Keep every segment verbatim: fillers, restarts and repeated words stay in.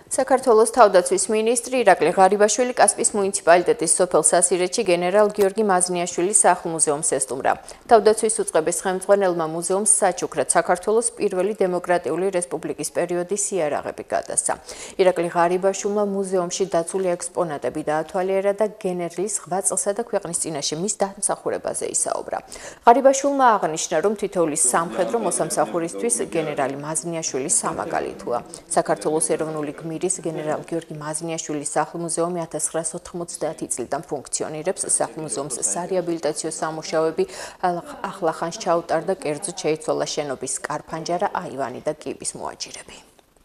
საქართველოს თავდაცვის მინისტრი ირაკლი ღარიბაშვილი კასპის მუნიციპალიტეტის სოფელ სასირეთში გენერალ გიორგი მაზნიაშვილის სახლ მუზეუმს ესტუმრა. თავდაცვის უწყების ხელმძღვანელმა მუზეუმს საჩუქრად საქართველოს პირველი დემოკრატიული რესპუბლიკის პერიოდის იარაღები გადასცა. ირაკლი ღარიბაშვილმა მუზეუმში დაცული ექსპონატები დაათვალიერა და გენერლის ღვაწლსა და ქვეყნის წინაშე მის დამსახურებაზე ისაუბრა. ღარიბაშვილმა აღნიშნა, რომ თითოეული სამხედრო მოსამსახურისთვის გენერალი მაზნიაშვილი სამაგალითოა. საქართველოს ეროვნული გმირის გენერალ გიორგი მაზნიაშვილის სახლ მუზეუმი ათას ცხრაასი ოთხმოცდაათი წლიდან ფუნქციონირებს. სახლ მუზეუმს სარეაბილიტაციო სამუშაოები ახლახანს ჩაუტარდა, კერძოდ შეიცვალა შენობის სკარფანჯარა, აივანი და კიბის მოაჯირები.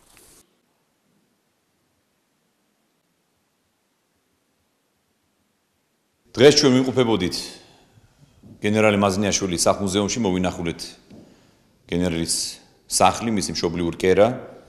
დღეს ჩვენ ვიმყოფებოდით გენერალი მაზნიაშვილის სახლ მუზეუმში, მოვინახულეთ გენერლის სახლი, მისი მშობლიური კერა.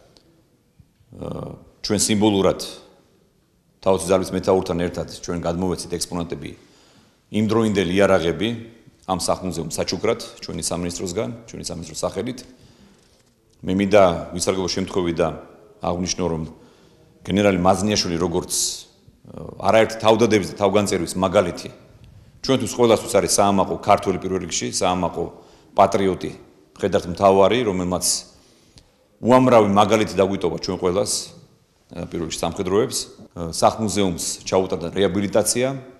ჩვენ სიმბოლურად თავისი ძალის მეთაურთან ერთად ჩვენ გადმოვეცით ექსპონატები იმდროინდელი იარაღები ამ სახლ მუზეუმს საჩუქრად ჩვენი სამინისტროსგან, ჩვენი სამინისტროს სახელით. მე მინდა ვისარგებლო შემთხვევით და აღვნიშნო, რომ გენერალი მაზნიაშვილი როგორც არაერთი თავდადების და თავგანწირვის მაგალითი ჩვენთვის ყველასთვის არის საამაყო ქართველი პირველ რიგში, საამაყო პატრიოტი, მხედართ მთავარი, რომელმაც უამრავი მაგალითი დაგვიტოვა ჩვენ ყველას პირველ რიგში სამხედროებს. სახლ მუზეუმს ჩაუტარდა რეაბილიტაცია.